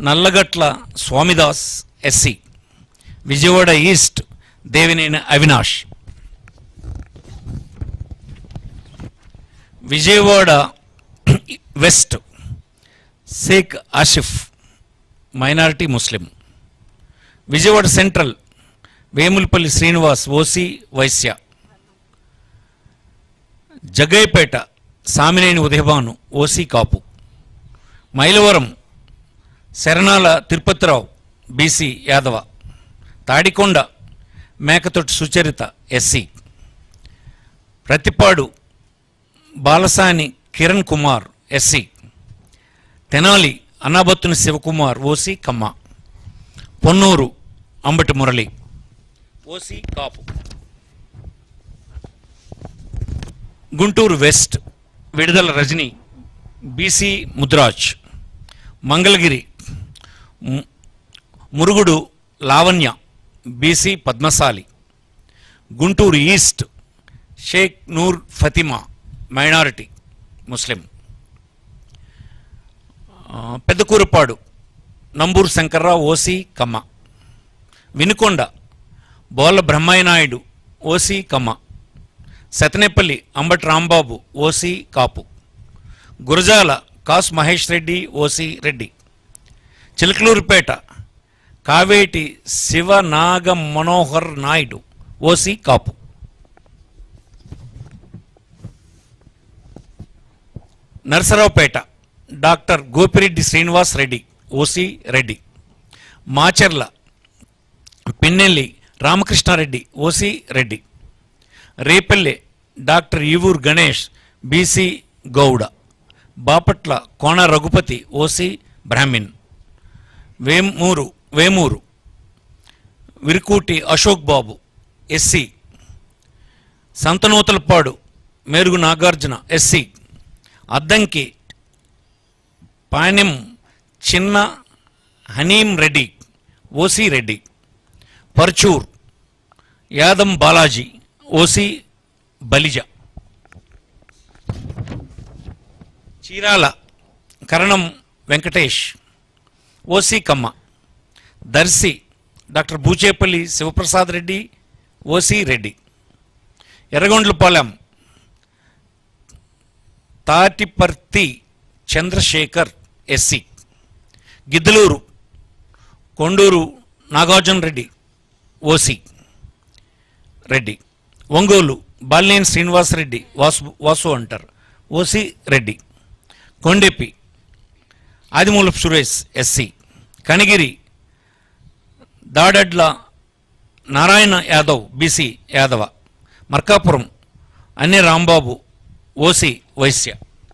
Nallagatla Swamidas SC. Vijayawada east Devineni Avinash. Vijayawada west Sheikh Asif, minority ముస్లిం. Vijayawada central Vemulapalli Srinivas, OC Vaishya. Jaggayyapeta Samineni Udayabhanu, OC Kapu. Mylavaram Saranala Tirupatirao, BC Yadava. Tadikonda Mekathoti Sucharitha, SC. Prathipadu Balasani Kiran Kumar, SC. Tenali Anabathuni Sivakumar, OC Kamma. Ponnur Ambati Murali, OC Kapu. Guntur west Vidadala Rajini, BC Mudiraj. Mangalagiri Murugudu Lavanya, BC Padmasali. Guntur east Sheikh Noor Fathima, minority ముస్లిం. Peddakurapadu Namburu Shankarrao, OC కమ్మ. Vinukonda Bolla Brahmayyanaidu, OC Kamma. Sattenapalli Ambati Rambabu, OC Kapu. Gurajala Kasu Mahesh Reddy, OC Reddy. Chilakaluripet Kaveti Sivanaga Manohar Naidu, OC Kapu. Narasaraopet doctor Gopireddy Srinivas Reddy, OC Reddy. Macherla Pinnelli Ramakrishnareddy, OC Reddy. Repalle doctor Evur Ganesh, BC Gowda. Bapatla Kona Raghupathi, OC Brahmin. Vemuru Virukuti Ashok Babu, SC. Santhanuthalapadu Merugu Nagarjuna, SC. Addanki Panyam Chinna Haneem Reddy, OC Reddy. Parchur Yadam Balaji, OC Balija. Chirala కరణం Venkatesh, OC Kamma. Darsi doctor Buchepalli Sivaprasad Reddy, OC Reddy. Yerragondapalem Tatiparthi Chandrasekhar, SC. Giddalur Konduru Nagarjuna Reddy, OC Reddy. Ongole Balineni Srinivasareddy, Vasu అంటారు, OC Reddy. Kondapi Adimulapu Suresh, SC. Kanigiri Dadadla Narayana Yadav, BC Yadava. Markapuram Anne Rambabu, OC Vaishya.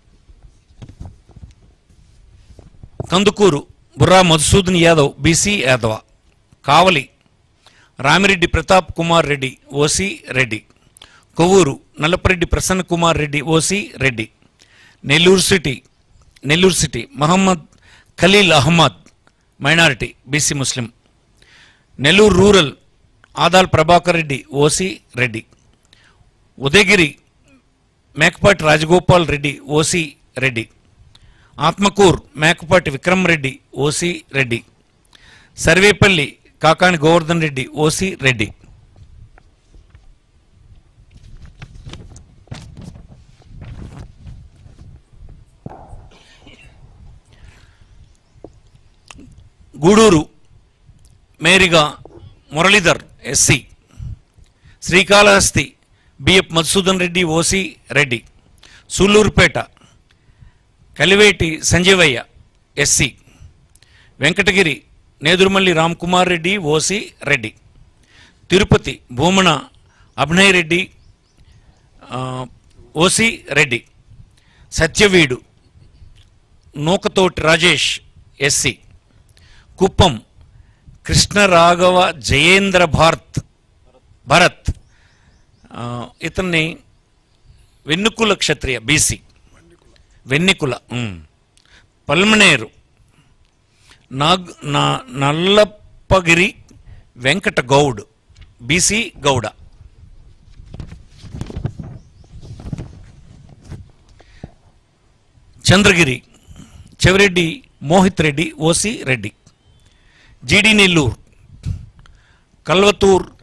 Kandukur Burra Madhusudan Yadav, BC Yadava. Kavali Ramireddy Pratap Kumar Reddy, OC Reddy. Kovur Nallapareddy Prasanna Kumar Reddy, OC Reddy. Nellore city Mohammed Khalil Ahmed, minority, BC ముస్లిం. Nellore rural Adala Prabhakar Reddy, OC Reddy. Udayagiri Mekapati Rajagopal Reddy, OC Reddy. Atmakur Mekapati Vikram Reddy, OC Reddy. Sarvepalli Kakani Govardhan Reddy, OC Reddy. Gudur Meriga Muralidhar, SC. Srikalahasti బిఎఫ్ Madhusudan Reddy, OC Reddy. Sullurpeta Kaliveti Sanjeevaiah, SC. Venkatagiri Nedurumalli Ramkumar Reddy, OC Reddy. Tirupati Bhumana Abhinay Reddy, OC Reddy. Satyavedu Nukathoti Rajesh, SC. Kuppam Krishnaraghava Jayendra Bharat, ఇతన్ని Vannikula Kshatriya, BC. Vannikula. Palamaner Nallappagiri Venkata Goud, BC Gowda. Chandragiri Chevireddy Mohith Reddy, OC Reddy. GD Nellore, Kalathur